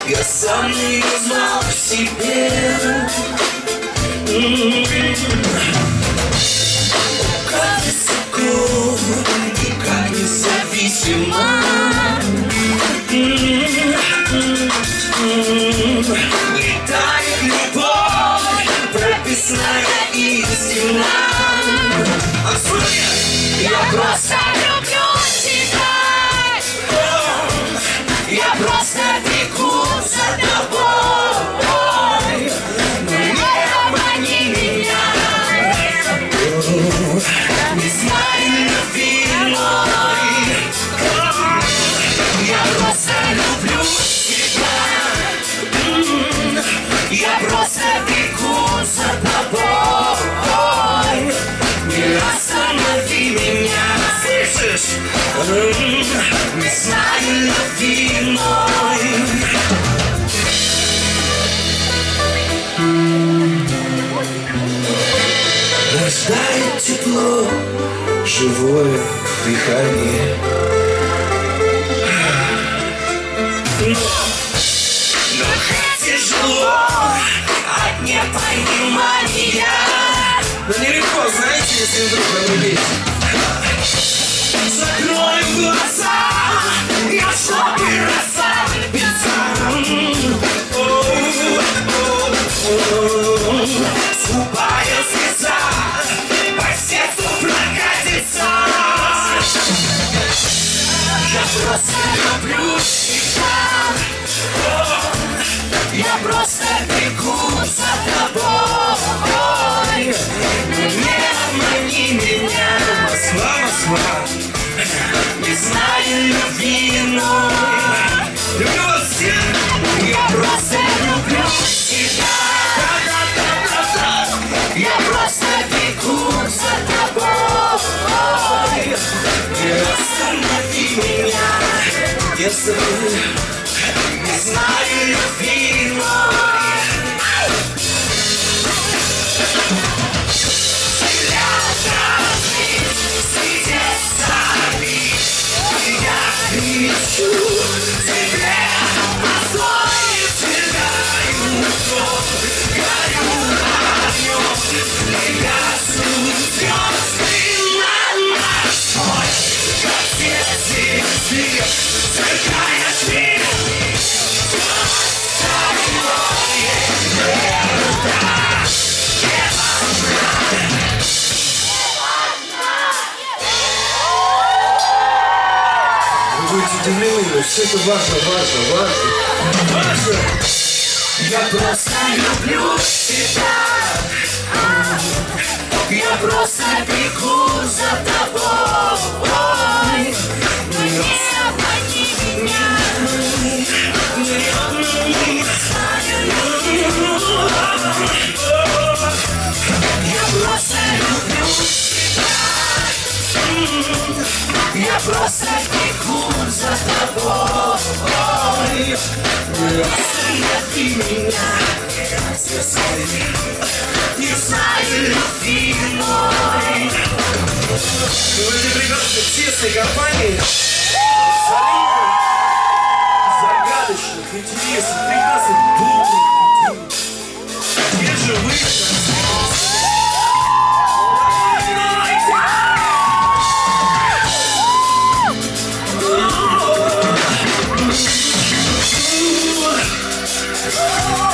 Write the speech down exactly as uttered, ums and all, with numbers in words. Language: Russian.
Я сам не узнал в себе. Как высоко и как независимо летает любовь, прописная истина. Я просто люблю тебя. Я просто бегу за тобой. Не обмани меня. Не знаю любви мой. Я просто люблю тебя. Я просто бегу за тобой. Не останови меня. Слышишь? Не знаю любви мой. Рождает тепло, живое дыхание. Но как тяжело от непонимания. Но нелегко, знаете, если вдруг влюбить. Закрой глаза, я чтоб и расслабиться. Скупая слеза по сердцу прокатится. Я просто люблю тебя. Я просто бегу за тобой. Не обмани меня. Москва, Москва. Не знаю любви мой. Люблю вас всех. Я просто люблю тебя. Я просто бегу за тобой. Не останови меня. Если не знаю любви мой. Ищу тебя, освоив тебя и утром, горю огнем, пригасут звезды на ночной, как все звезды, сверкаешь мир, стальное небо, будете удивлены, но все это важно, важно, важно, важно. Я просто люблю тебя. Я просто бегу за тобой. Не обмани меня. Не обмани. Я просто люблю тебя. Я просто бегу за тобой. Не останови меня. Не знаю любви мой. Вы были прекрасны в тесной компании. Загадочных, интересных, прекрасных, добрых людей. Где же вы? Oh,